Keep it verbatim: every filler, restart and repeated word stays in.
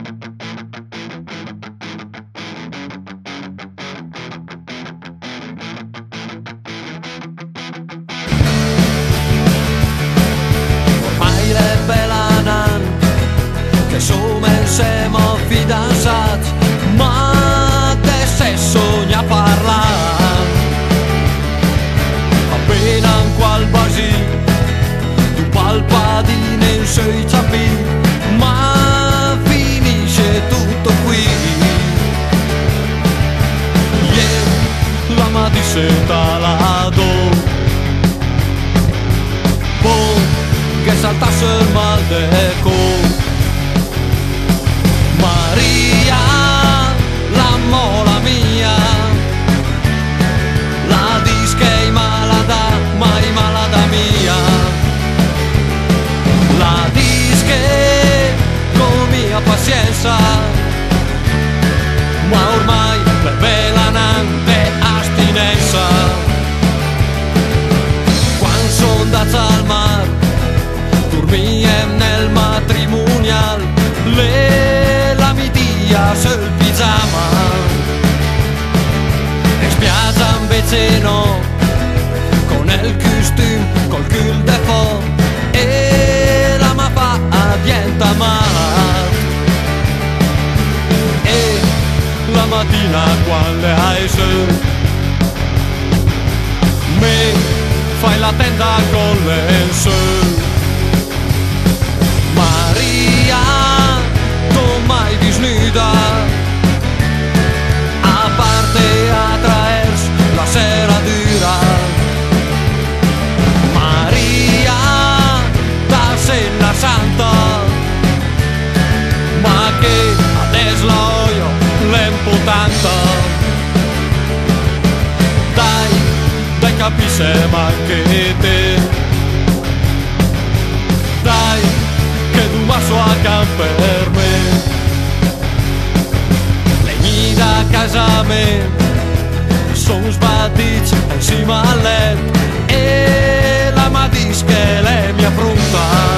Som ensam og fidançats, ma de se sogna parlant. Appena in qual basi, tu palpadine in sei ciappi, ma finisce tutto qui. Yeah, la ma ti senta la do, boh, che saltasse il mal de co. Maria, l'ammola mia, la dische malada, mai malada mia. La dische con mia pazienza, ma ormai per velanante astinenza. Quando sono andata al mar, dormiem nel matrimonial, le sul pigiama, e spiaggia invece no, con il costume, col cul de fo, e la ma fa diventa mal. E la mattina quando hai su, me fai la tenda con le su. Maria, mai disnuda, a parte a traers la sera dura. Maria, da sella santa, ma che adesso la oio l'emputanta. Dai, dai capisce ma che te, dai, che tu masso a camper me. Da casa me sono sbattuti insieme al letto e la ma dische lei mi affronta.